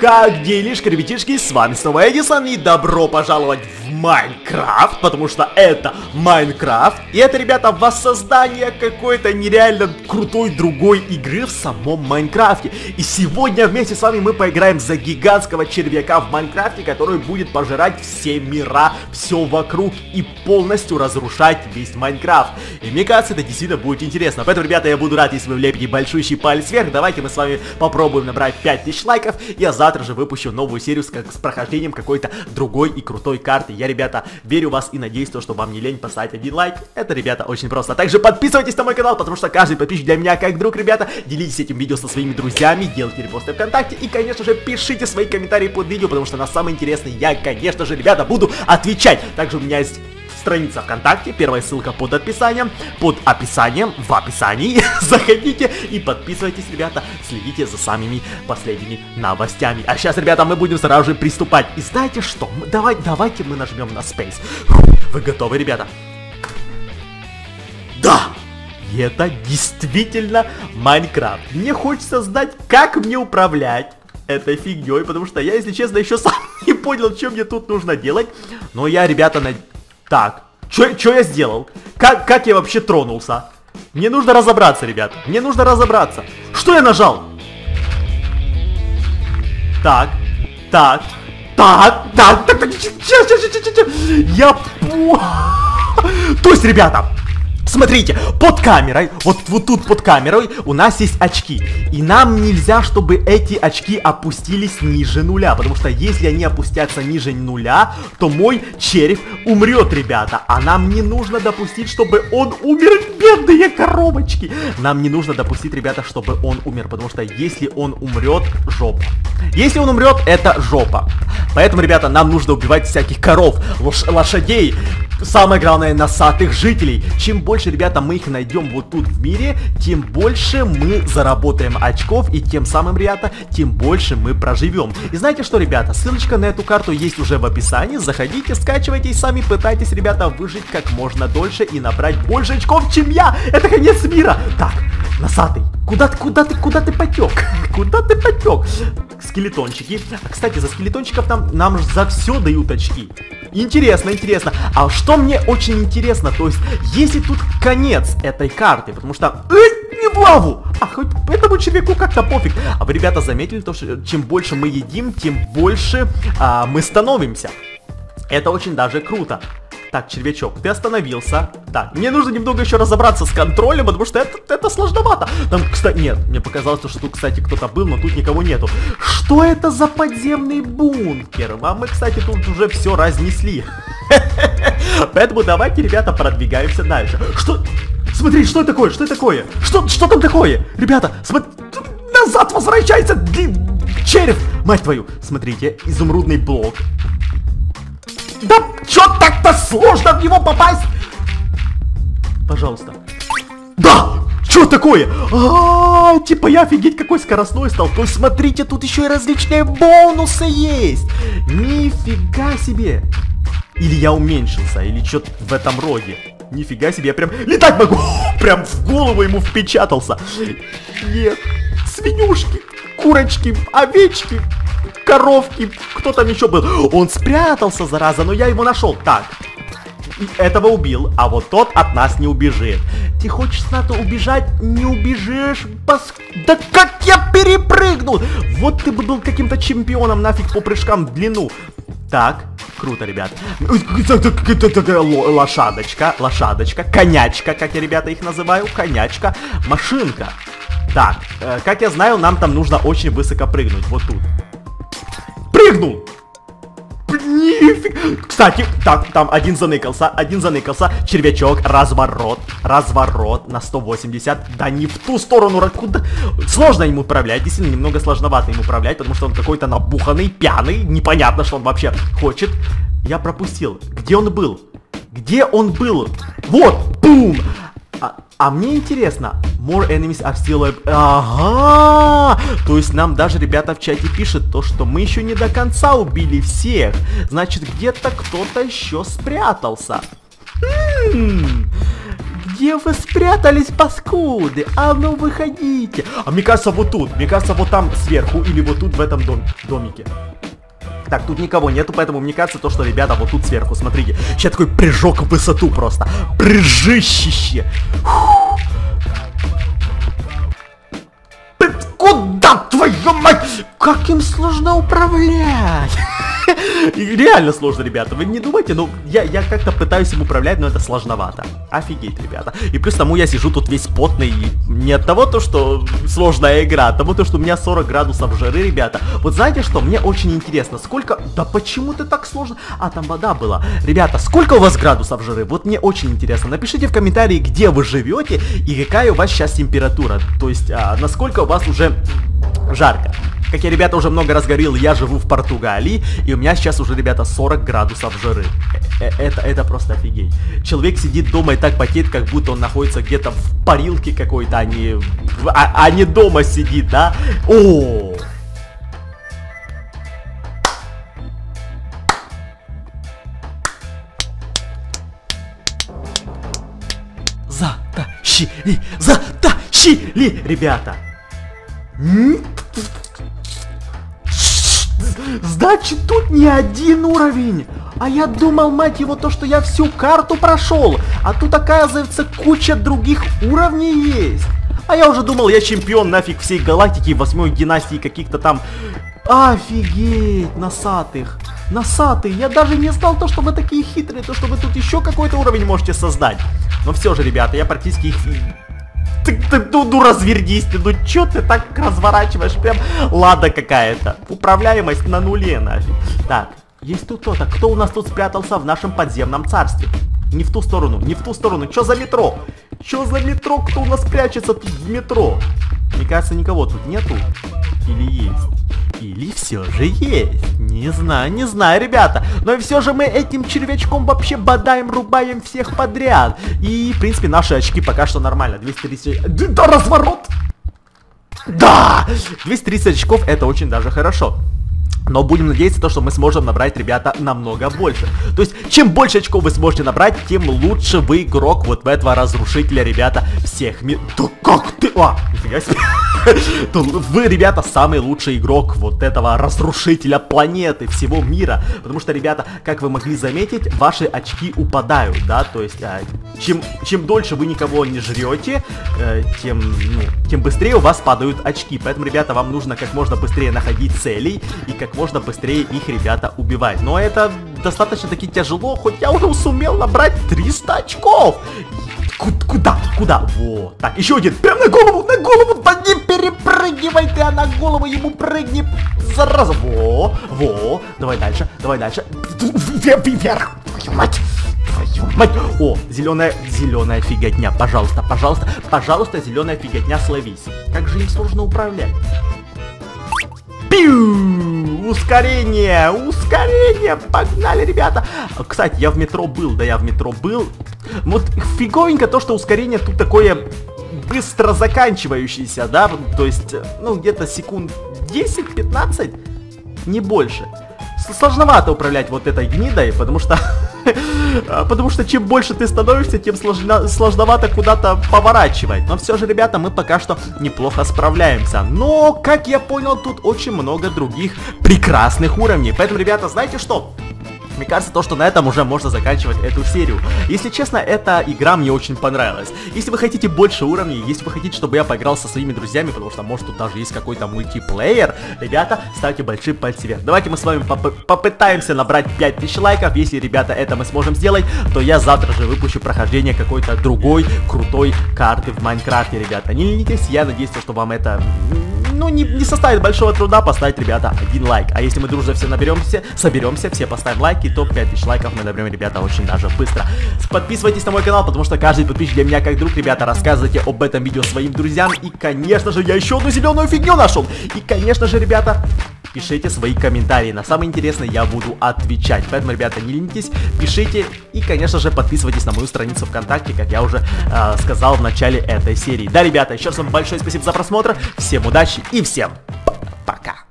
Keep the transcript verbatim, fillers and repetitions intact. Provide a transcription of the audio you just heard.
Как делишки, ребятишки, с вами снова Эдисон, и добро пожаловать в Майнкрафт, потому что это Майнкрафт, и это, ребята, воссоздание какой-то нереально крутой другой игры в самом Майнкрафте. И сегодня вместе с вами мы поиграем за гигантского червяка в Майнкрафте, который будет пожирать все мира, все вокруг и полностью разрушать весь Майнкрафт. И мне кажется, это действительно будет интересно. Поэтому, ребята, я буду рад, если вы влепите большущий палец вверх. Давайте мы с вами попробуем набрать пять тысяч лайков, и я завтра же выпущу новую серию с, как, с прохождением какой-то другой и крутой карты. Я, ребята, верю в вас и надеюсь, то, что вам не лень поставить один лайк. Это, ребята, очень просто. А также подписывайтесь на мой канал, потому что каждый подписчик для меня как друг, ребята. Делитесь этим видео со своими друзьями, делайте репосты ВКонтакте и, конечно же, пишите свои комментарии под видео, потому что на самое интересное я, конечно же, ребята, буду отвечать. Также у меня есть страница ВКонтакте, первая ссылка под описанием, под описанием, в описании. Заходите и подписывайтесь, ребята, следите за самыми последними новостями. А сейчас, ребята, мы будем сразу же приступать. И знаете что? Мы, давай, давайте мы нажмем на Space. Вы готовы, ребята? Да! И это действительно Майнкрафт. Мне хочется знать, как мне управлять этой фигней, потому что я, если честно, еще сам не понял, что мне тут нужно делать. Но я, ребята, на... Так, что я сделал? Как, как я вообще тронулся? Мне нужно разобраться, ребята. Мне нужно разобраться. Что я нажал? Так, так, так, так, так, так, сейчас, сейчас, сейчас, сейчас. Я... То есть, ребята, смотрите, под камерой, вот, вот тут под камерой у нас есть очки. И нам нельзя, чтобы эти очки опустились ниже нуля. Потому что если они опустятся ниже нуля, то мой червь умрет, ребята. А нам не нужно допустить, чтобы он умер, бедные коробочки. Нам не нужно допустить, ребята, чтобы он умер. Потому что если он умрет, жопа. Если он умрет, это жопа. Поэтому, ребята, нам нужно убивать всяких коров, лош лошадей. Самое главное, носатых жителей. Чем больше, ребята, мы их найдем вот тут в мире, тем больше мы заработаем очков, и тем самым, ребята, тем больше мы проживем. И знаете что, ребята, ссылочка на эту карту есть уже в описании. Заходите, скачивайте и сами пытайтесь, ребята, выжить как можно дольше и набрать больше очков, чем я. Это конец мира. Так, носатый, куда ты, куда ты, куда ты потек? Куда ты потек? Скелетончики. Кстати, за скелетончиков нам, нам за все дают очки. Интересно, интересно. А что мне очень интересно, то есть, если тут конец этой карты, потому что... Эй, не в лаву! А хоть этому червяку как-то пофиг. А вы, ребята, заметили то, что чем больше мы едим, тем больше а, мы становимся. Это очень даже круто. Так, червячок, ты остановился. Так, мне нужно немного еще разобраться с контролем, потому что это, это сложновато. Там, кстати, нет, мне показалось, что тут, кстати, кто-то был, но тут никого нету. Что это за подземный бункер? А мы, кстати, тут уже все разнесли. Поэтому давайте, ребята, продвигаемся дальше. Что? Смотри, что это такое? Что это такое? Что, что там такое? Ребята, смотри, назад возвращается червь. Мать твою, смотрите, изумрудный блок. Да чё так-то сложно в него попасть? Пожалуйста. Да! Чё такое? А-а-а, типа я офигеть какой скоростной стал. То есть смотрите, тут еще и различные бонусы есть. Нифига себе. Или я уменьшился, или что-то в этом роде. Нифига себе, я прям летать могу. Прям в голову ему впечатался. Нет. Свинюшки, курочки, овечки, коровки, кто там еще был? Он спрятался, зараза, но я его нашел. Так, этого убил, а вот тот от нас не убежит. Ты хочешь надо убежать? Не убежишь, пас... Да как я перепрыгнул! Вот ты бы был каким-то чемпионом нафиг по прыжкам в длину. Так, круто, ребят. Лошадочка, лошадочка, конячка, как я, ребята, их называю, конячка, машинка. Так, э, как я знаю, нам там нужно очень высоко прыгнуть, вот тут. Прыгнул! Нифига! Кстати, так, там один заныкался, один заныкался. Червячок, разворот, разворот на сто восемьдесят. Да не в ту сторону, куда? Сложно ему управлять, действительно, немного сложновато ему управлять, потому что он какой-то набуханный, пьяный. Непонятно, что он вообще хочет. Я пропустил. Где он был? Где он был? Вот! Бум! А, а мне интересно, more enemies are still alive. Ага, то есть нам даже ребята в чате пишут то, что мы еще не до конца убили всех. Значит, где-то кто-то еще спрятался. М-м-м. Где вы спрятались, паскуды? А ну выходите. А мне кажется, вот тут. Мне кажется, вот там сверху или вот тут в этом дом домике. Так, тут никого нету, поэтому мне кажется, то, что, ребята, вот тут сверху, смотрите. Сейчас такой прыжок в высоту просто. Прыжищище. Куда, твою мать? Как им сложно управлять? Реально сложно, ребята. Вы не думайте, ну, я, я как-то пытаюсь им управлять, но это сложновато. Офигеть, ребята. И плюс тому я сижу тут весь потный. И не от того, то, что сложная игра, а от того, то, что у меня сорок градусов жары, ребята. Вот знаете что? Мне очень интересно, сколько... Да почему ты так сложно? А, там вода была. Ребята, сколько у вас градусов жары? Вот мне очень интересно. Напишите в комментарии, где вы живете и какая у вас сейчас температура. То есть, а, насколько у вас уже жарко. Как я, ребята, уже много раз говорил, я живу в Португалии, и у меня сейчас уже, ребята, сорок градусов жары. Это, это просто офигеть. Человек сидит дома и так потеет, как будто он находится где-то в парилке какой-то, а не, а, а не дома сидит, да? О! Затащили! Затащили, ребята! Значит, тут не один уровень. А я думал, мать его, то, что я всю карту прошел. А тут, оказывается, куча других уровней есть. А я уже думал, я чемпион нафиг всей галактики, восьмой династии каких-то там. Офигеть, носатых. Носатые, я даже не знал то, что вы такие хитрые, то, что вы тут еще какой-то уровень можете создать. Но все же, ребята, я практически их... Ты, ты, ну, ну развернись ты, ну чё ты так разворачиваешь, прям лада какая-то. Управляемость на нуле нафиг. Так, есть тут кто-то, кто у нас тут спрятался в нашем подземном царстве? Не в ту сторону, не в ту сторону, чё за метро? Чё за метро, кто у нас прячется тут в метро? Мне кажется, никого тут нету. Или есть? Или все же есть? Не знаю, не знаю, ребята. Но и все же мы этим червячком вообще бодаем, рубаем всех подряд. И, в принципе, наши очки пока что нормально. двести тридцать... Да, разворот! Да! двести тридцать очков это очень даже хорошо. Но будем надеяться, то, что мы сможем набрать, ребята, намного больше. То есть, чем больше очков вы сможете набрать, тем лучше вы игрок вот в этого разрушителя, ребята, всех ми... Да как ты... А, нифига себе. Вы, ребята, самый лучший игрок вот этого разрушителя планеты, всего мира. Потому что, ребята, как вы могли заметить, ваши очки упадают, да? То есть, а, чем, чем дольше вы никого не жрете, э, тем, ну, тем быстрее у вас падают очки. Поэтому, ребята, вам нужно как можно быстрее находить целей и как можно быстрее их, ребята, убивать. Но это достаточно таки тяжело, хоть я уже сумел набрать триста очков. Куда? Куда? Вот. Так, еще один. Прям на голову, на голову. Да не перепрыгивай ты, а на голову ему прыгни. Зараза. Во, во. Давай дальше, давай дальше. Вверх. Твою мать. Твою мать. О, зеленая, зеленая фиготня. Пожалуйста, пожалуйста, пожалуйста, зеленая фиготня, словись. Как же им сложно управлять. Пиу! Ускорение! Ускорение! Погнали, ребята! Кстати, я в метро был, да я в метро был. Вот фиговенько то, что ускорение тут такое быстро заканчивающееся, да? То есть, ну, где-то секунд десять-пятнадцать, не больше. Сложновато управлять вот этой гнидой, потому что... Потому что чем больше ты становишься, тем сложно, сложновато куда-то поворачивать. Но все же, ребята, мы пока что неплохо справляемся. Но, как я понял, тут очень много других прекрасных уровней. Поэтому, ребята, знаете что? Мне кажется, то, что на этом уже можно заканчивать эту серию. Если честно, эта игра мне очень понравилась. Если вы хотите больше уровней, если вы хотите, чтобы я поиграл со своими друзьями, потому что, может, тут даже есть какой-то мультиплеер, ребята, ставьте большие пальцы вверх. Давайте мы с вами поп попытаемся набрать пять тысяч лайков. Если, ребята, это мы сможем сделать, то я завтра же выпущу прохождение какой-то другой крутой карты в Майнкрафте, ребята. Не ленитесь, я надеюсь, что вам это... Ну, не, не составит большого труда поставить, ребята, один лайк. А если мы дружно все наберемся, соберемся, все поставим лайки, то пять тысяч лайков мы наберем, ребята, очень даже быстро. Подписывайтесь на мой канал, потому что каждый подписчик для меня как друг, ребята. Рассказывайте об этом видео своим друзьям. И, конечно же, я еще одну зеленую фигню нашел. И, конечно же, ребята, пишите свои комментарии. На самое интересное я буду отвечать. Поэтому, ребята, не ленитесь, пишите. И, конечно же, подписывайтесь на мою страницу ВКонтакте, как я уже э, сказал в начале этой серии. Да, ребята, еще раз вам большое спасибо за просмотр. Всем удачи и всем пока.